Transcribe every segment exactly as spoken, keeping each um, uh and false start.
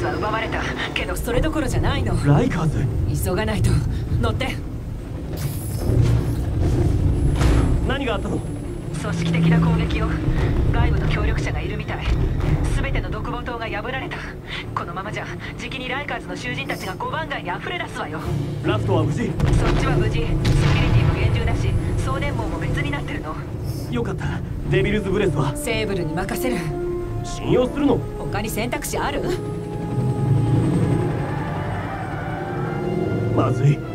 は奪われたけどそれどころじゃないの。 ライカーズ、 急がないと。乗って。 何があったの？ 組織的な攻撃を。外部の協力者がいるみたい。全ての独房塔が破られた。このままじゃじきにライカーズの囚人たちが五番街に溢れ出すわよ。 ラフトは無事？ そっちは無事。セキュリティも厳重だし送電網も別になってるの。 よかった。デビルズブレスはセーブルに任せる。 信用するの？ 他に選択肢ある？ まずい。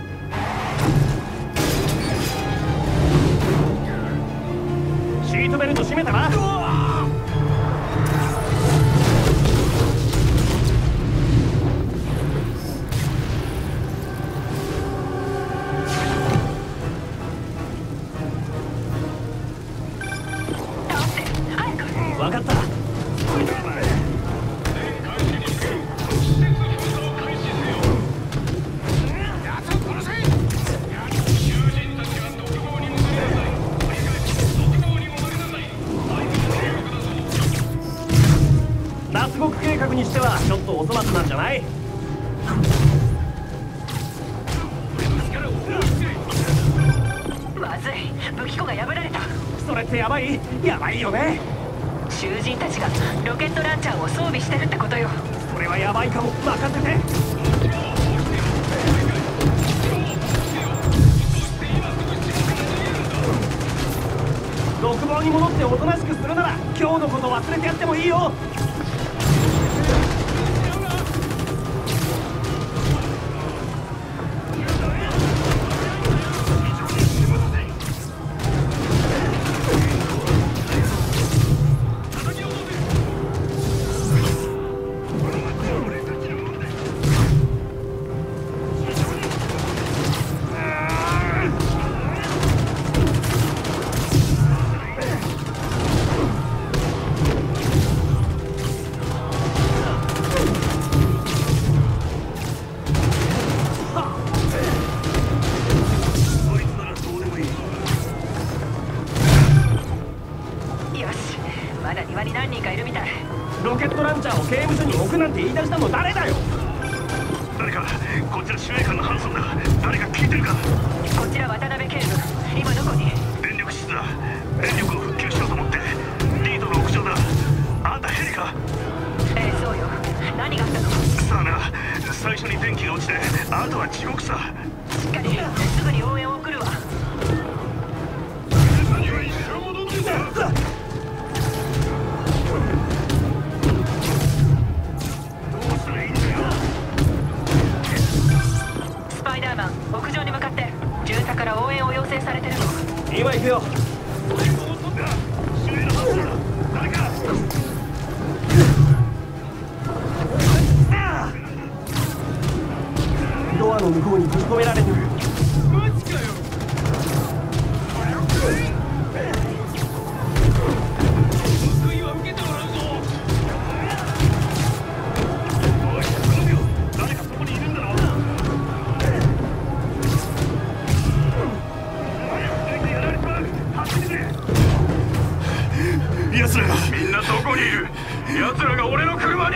シートベルト締めたな。分かった。脱獄計画にしてはちょっとお粗末なんじゃない？ まずい、武器庫が破られた。 それってやばい？やばいよね。 囚人たちがロケットランチャーを装備してるってことよ。 それはやばいかも。任せて。独房に戻っておとなしくするなら今日のこと忘れてやってもいいよ。ロケットランチャーを刑務所に置くなんて言い出したの誰だよ。 誰か、こちら司令官のハンソンだ。誰か聞いてるか？ こちら渡辺警部、今どこに？ 電力室だ。電力を復旧しようと思って。リードの屋上だ。あんたヘリか？ ええ、そうよ。何があったの？ さあな、最初に電気が落ちてあとは地獄さ。 しっかり、すぐに応援を送るわ。スパイダーマン、屋上に向かって。巡査から応援を要請されてるの。 今行くよ。ドアの向こうに閉じ込められてる。マジかよ。救いは受けてもらうぞ。おい、頼むよ。誰かそこにいるんだろ。 奴らがみんなどこにいる？奴らが俺の車に。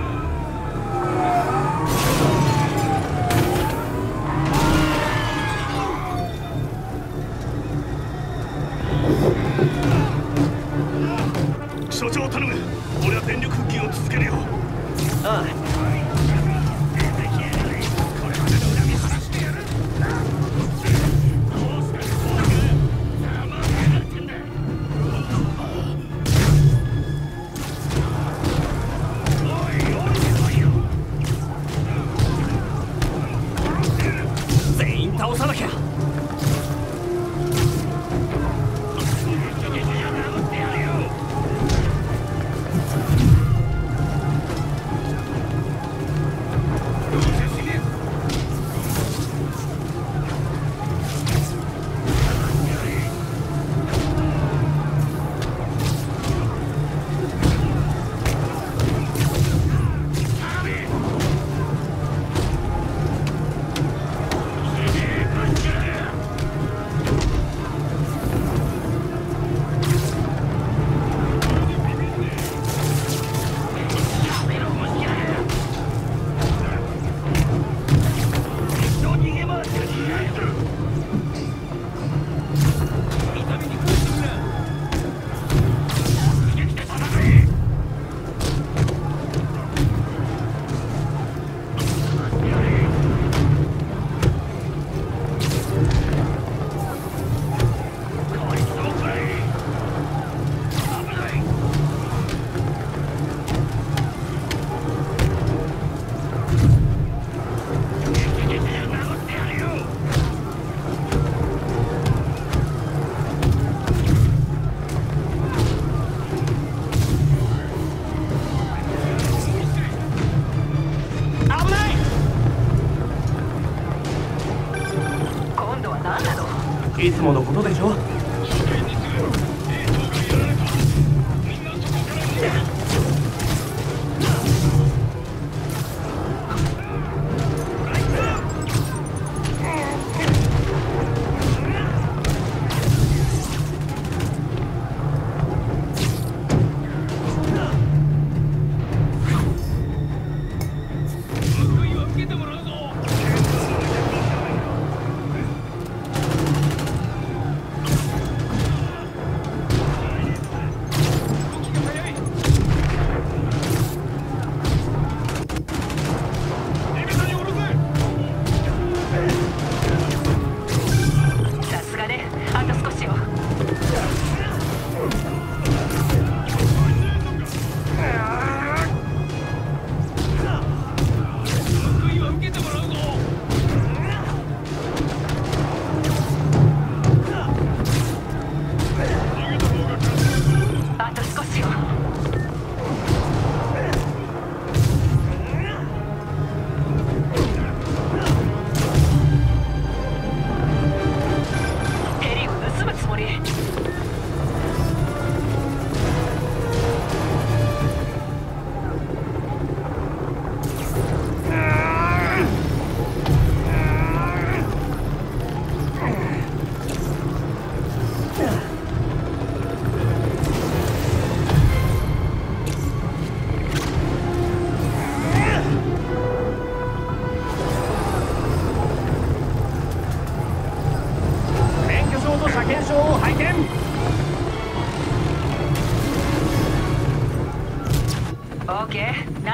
所長頼む。俺は電力復旧を続けるよ。 ああ。全員倒さなきゃ。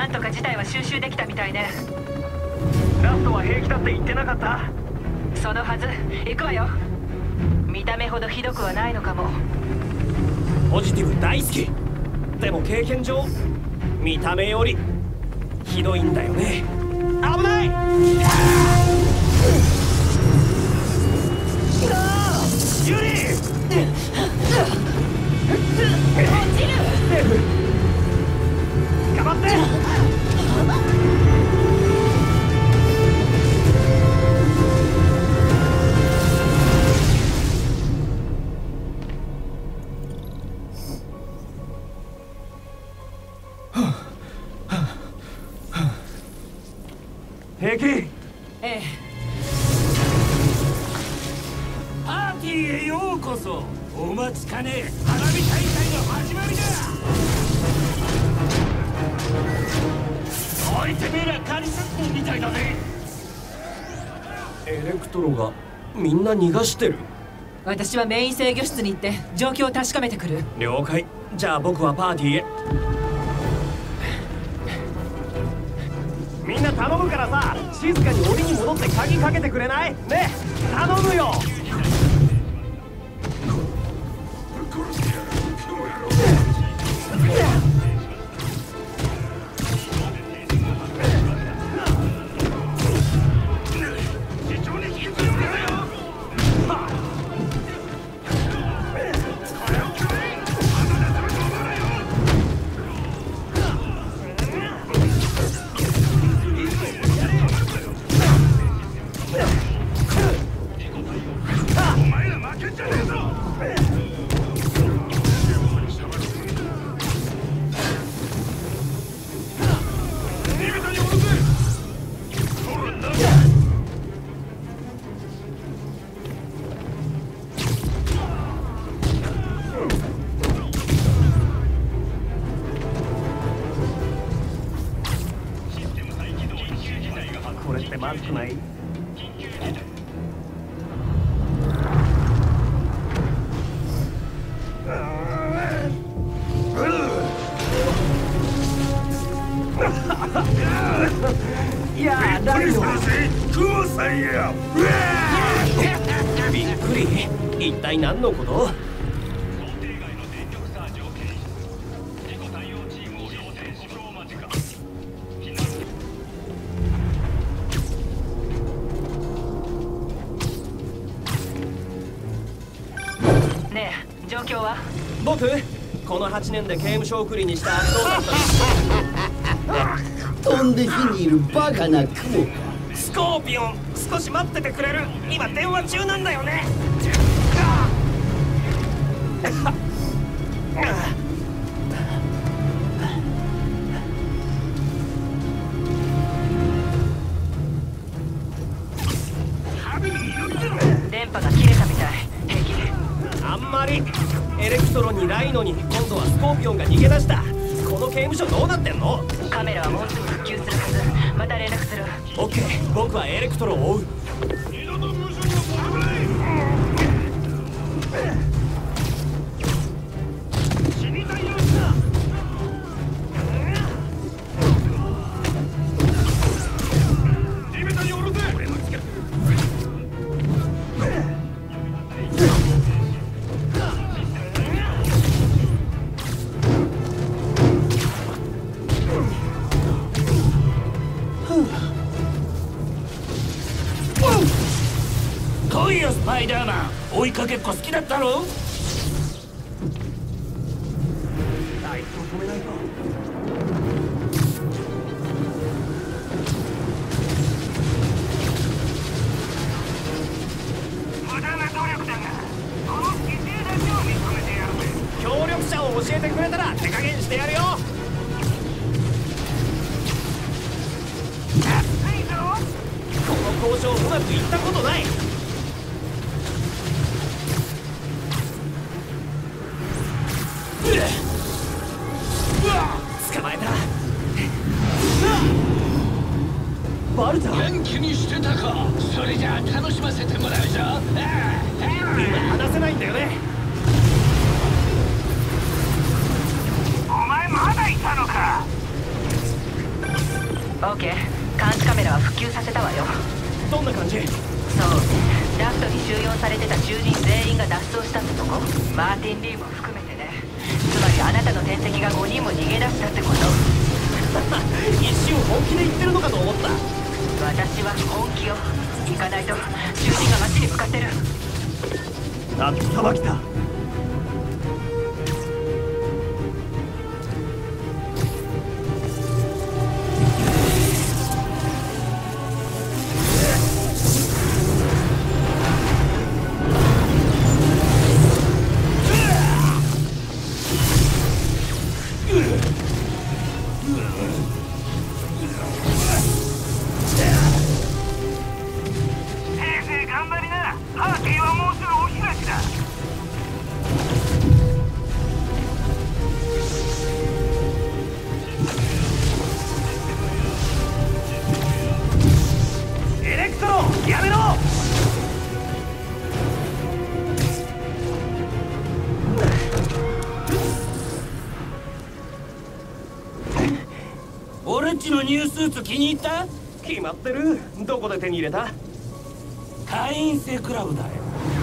なんとか事態は収拾できたみたいね。 ラストは平気だって言ってなかった？ そのはず。行くわよ。見た目ほどひどくはないのかも。 ポジティブ大好き。でも経験上見た目よりひどいんだよね。危ない。ユリ落ちる。 頑張って。平気？ ええ。 パーティーへようこそ。お待ちかね花火大会の始まりだ。おいてめえらカニスッポンみたいだね。 エレクトロがみんな逃がしてる。 私はメイン制御室に行って状況を確かめてくる。 了解。じゃあ僕はパーティーへ。みんな頼むからさ、静かに檻に戻って鍵かけてくれない？ねえ、頼むよ。これってまずくない？いやだけどびっくり。一体何のこと？ ねえ、状況は？ 僕このはちねんで刑務所送りにした悪党だった飛んで火にいるバカな雲か。 スコーピオン、少し待っててくれる？今電話中なんだよね。 電波が切れたみたい。平気？ あんまり。エレクトロにないのに今度はスコーピオンが逃げ出した。この刑務所どうなってんの？ カメラはもうすぐ復旧するはず。また連絡する。 オッケー、僕はエレクトロを追う。 来いよスパイダーマン。追いかけっこ好きだったろ？ あいつを止めないと。 無駄な努力だがこの犠牲だけを認めてやるぜ。 協力者を教えてくれたら手加減してやるよ。 熱いぞ。 この交渉うまくいったことない。捕まえた。バルタ、 元気にしてたか。それじゃあ楽しませてもらうぞ。 今話せないんだよね。 お前まだいたのか。 オーケー、監視カメラは復旧させたわよ。 どんな感じ？ そう、ダクトに収容されてた囚人全員が脱走したってとこ。マーティン・リーも含めてね。つまりあなたの天敵がごにんも逃げ出したってこと。 一瞬本気で言ってるのかと思った。 私は本気よ。行かないと囚人が街に向かってる。 あっさばきた。 俺っちのニュースーツ気に入った？ 決まってる。どこで手に入れた？ 会員制クラブだよ。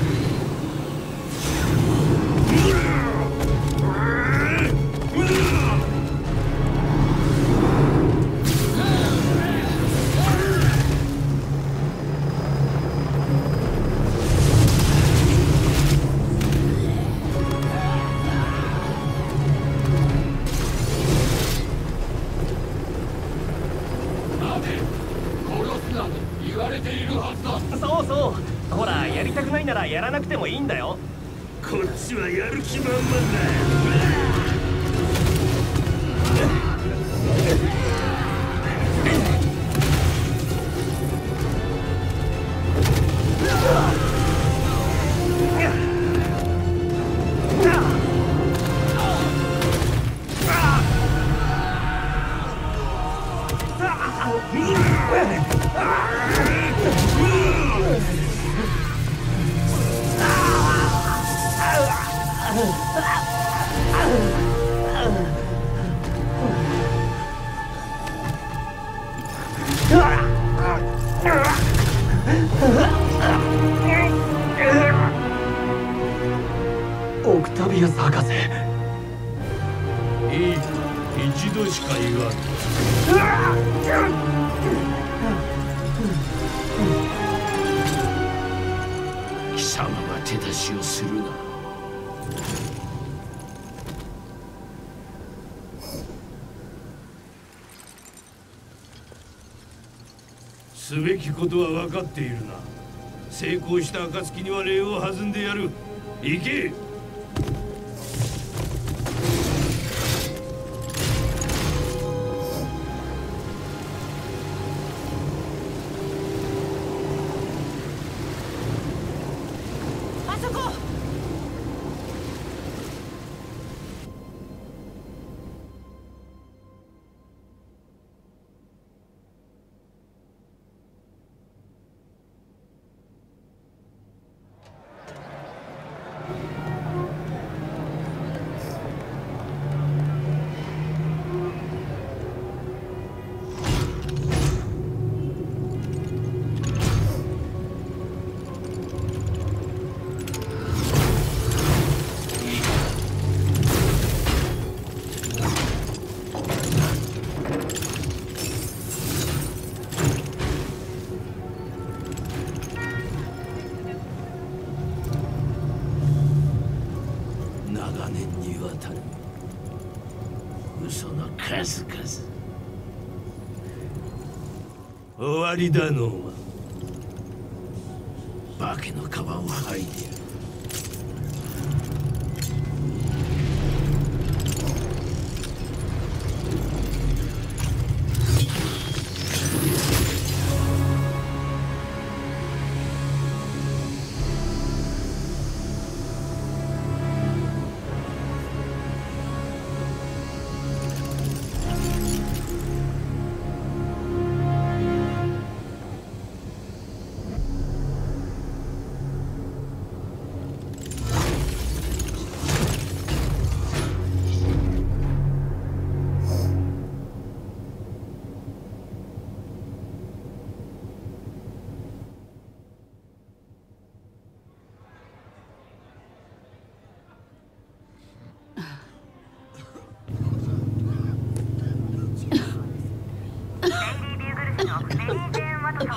そうそう。ほら、やりたくないならやらなくてもいいんだよ。 こっちはやる気満々だ。 オクタビアス博士。 いいか、一度しか言わん。貴様が手出しをするな。すべきことは分かっているな。成功した暁には礼を弾んでやる。行け。 あそこ。 長年にわたる嘘の数々。終わりだノーマン。化けの皮を剥いでやる。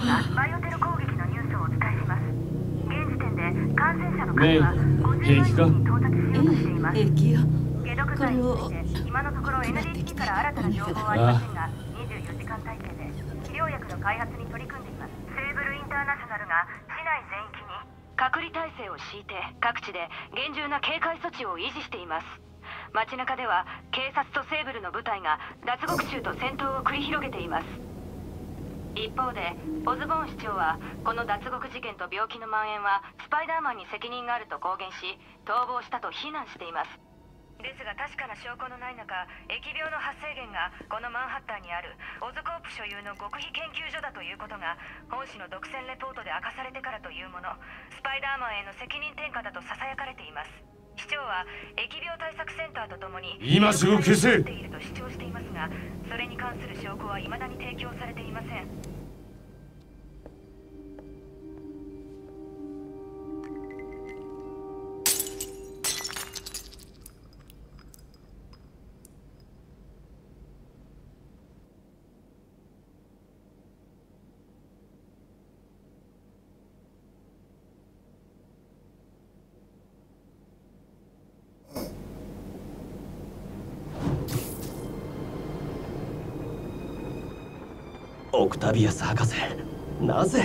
がバイオテロ攻撃のニュースをお伝えします。現時点で感染者のメイ数はごじゅうまん人に到達しようとしています。 平気よ。 解毒剤について今のところ エヌディーティー から新たな情報はありませんが、にじゅうよじかん体制で治療薬の開発に取り組んでいます。セーブルインターナショナルが市内全域に隔離体制を敷いて各地で厳重な警戒措置を維持しています。街中では警察とセーブルの部隊が脱獄囚と戦闘を繰り広げています。一方でオズボーン市長はこの脱獄事件と病気の蔓延はスパイダーマンに責任があると公言し、逃亡したと非難しています。ですが確かな証拠のない中、疫病の発生源がこのマンハッタンにあるオズコープ所有の極秘研究所だということが本誌の独占レポートで明かされてからというもの、スパイダーマンへの責任転嫁だとささやかれています。市長は疫病対策センターとともに今すぐ消せていると主張していますが、それに関する証拠は未だに提供されていません。 オクタビアス博士、なぜ？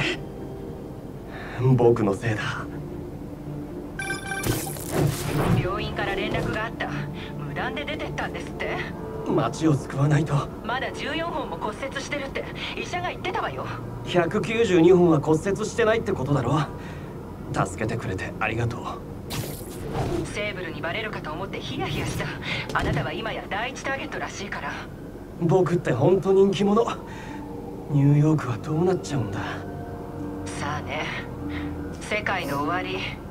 僕のせいだ。 病院から連絡があった。無断で出てったんですって。 町を救わないと。 まだじゅうよんほんも骨折してるって医者が言ってたわよ。 ひゃくきゅうじゅうにほんは骨折してないってことだろ。助けてくれてありがとう。 セーブルにバレるかと思ってヒヤヒヤした。あなたは今や第一ターゲットらしいから。 僕って本当人気者。ニューヨークはどうなっちゃうんだ。 さあね、世界の終わり